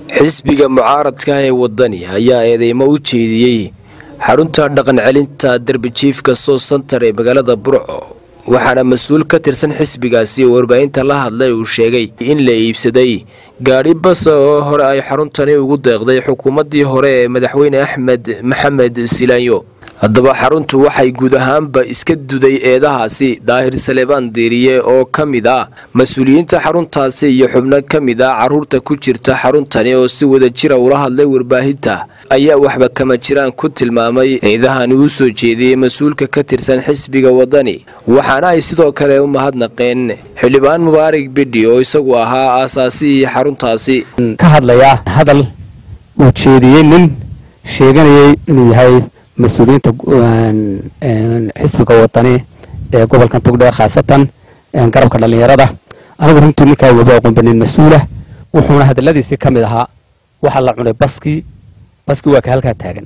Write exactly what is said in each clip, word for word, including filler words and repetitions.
xisbiga mucaaradka ee wadani ayaa eedeymo u jeediyay xarunta dhaqan celinta darbijiifka soo santar ee magaalada Burco waxaana mas'uul ka tirsan xisbigaasi oo warbaahinta la hadlay uu sheegay in la iibsaday gaari bas oo hore ay xaruntani ugu deeqday xukuumadii hore ee madaxweyne Axmed Maxamed Silaanyo haddaba xaruntu waxay guud ahaanba iska duday eedahaasi Daahir Saleebaan Diiriye oo kamid ah mas'uuliyiinta xaruntaasi iyo xubno kamid ah caruurta ku jirta xaruntani oo si wada jira ula hadlay warbaahinta ayaa waxba kama jiraan ku tilmaamay eedahan uu soo jeediyay mas'uulka ka tirsan xisbiga wadani waxaana ay sidoo kale u mahadnaqeen xildhibaan Mubaarak Bidhi oo isagu ahaa aasaasi xaruntaasi ka hadlaya hadal uu jeediyay nin sheeganayay inuu yahay مسؤولينta xisbiga wadani ee gobolka Togdheer khaasatan garabka dhalinyarada anigu runtii ninka wada aqoon banin mas'uula wuxuuna hadaladiisa kamid ahaa waxa la cunay baski baski waa ka halka taagan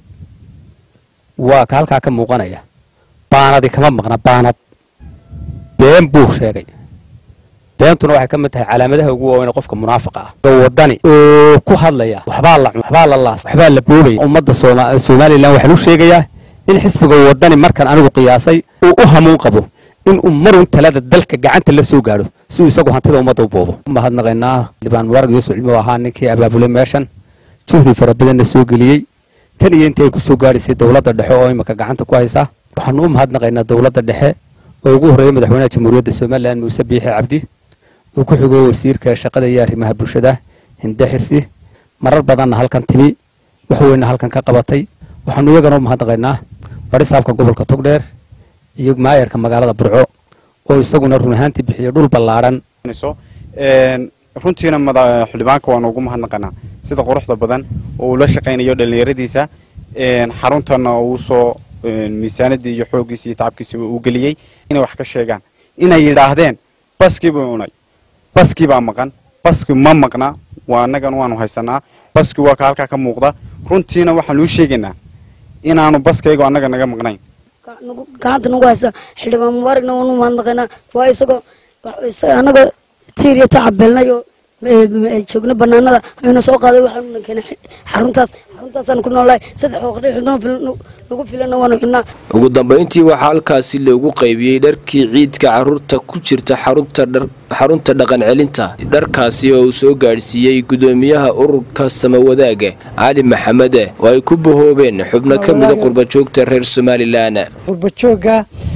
waa ka halka ka muuqanaya baanadi kama maqna baanad been buu sheegay beentuna waxay kamid tahay calaamadaha ugu waaweyn qofka munaafiqa ah wadani oo ku hadlaya waxba la waxba la laas waxba la boobay ummadda Soomaaliland waxa uu sheegayaa in xisbiga wadani markan anigu qiyaasay uu u hamuun qabo in uu marun talada dalka gacanta la soo gaaro si uu isagu hantida ummadda u boobo mahadnaqaynaa Libaan Mubaarak Yuusuf Cilmi ahaa ninkii abaabulay meeshan juhdi fara badan soo geliyay tan iyo intii ay ku soo gaarisay dawladda dhexe oo imika gacanta ku haysa waxaan u mahadnaqaynaa dawladda dhexe oo ugu horeeyay madaxweynaha Jamhuuriyadda Soomaaliland Muuse Biixi Cabdi uu ku xigo wasiirka shaqada iyo arrimaha bulshada Hinde Xirsi marar badan halkan timi wax weyn halkan ka qabatay waxaan iyagana u mahadnaqaynaa barisaabka gobolka Togdheer iyo maayarka magaalada Burco oo isaguna run ahaantii bixiyay dhul ballaaran een runtiina xildhibaanka waan ugu mahadnaqaynaa sida quruxda badan oo la shaqeynayo dhalinyaradiisa een xaruntana uu soo miisaanadii iyo xoogiisa iyo tacabkiisa uu galiyay inay wax ka sheegaan inay yiraahdeen baskii buu cunay baski baa maqan baski ma maqna waa anagan waanu haysanaa baski waa ka halka ka muuqda runtiina waxaan u sheegaynaa inaanu baskayga anaga naga maqnayn gacanta nagu haysa xildhibaan Mubaarakna waanu mahadnaqaynaa waa isagoo anaga tiiriya tacabelnayo joogna banaanada ayna soo qaaday waxaanu keenay xaruntaas xaruntaasaan ku noolahay saddex waqti lagu filana waanu xunaa ugu dambeyntii waxa halkaasi lagu qaybiyay dharkii ciidka caruurta ku jirta xarunta xarunta dhaqan celinta dharkaasi oo soo gaarsiiyay gudoomiyaha ururka Samawadaag Ali Maxamed oo ay ku bahoobeen xubno kamid ah qurba joogta reer Somaliland qurba jooga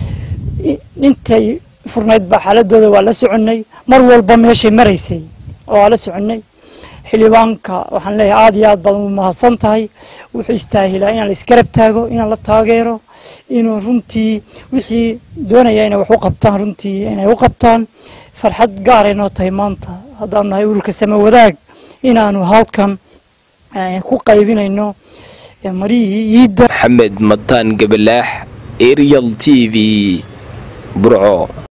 intay furnayd ba xaaladooda waa la soconay mar walba meeshay maraysay oo la soconay xildhibaanka waxaan leeyahay aad iyo aad badan u mahadsan tahay wuxuu istaahilaa in la iskarab taago in la taageero inuu runtii wixii doonaya inay wax u qabtaan runtii inay u qabtaan farxad gaar ah noo tahay maanta haddaan nahay ururka Samawadaag inaanu halkan ku qaybinayno marihii ciida Maxamed Mataan Gabalaax Ariel T V Burco.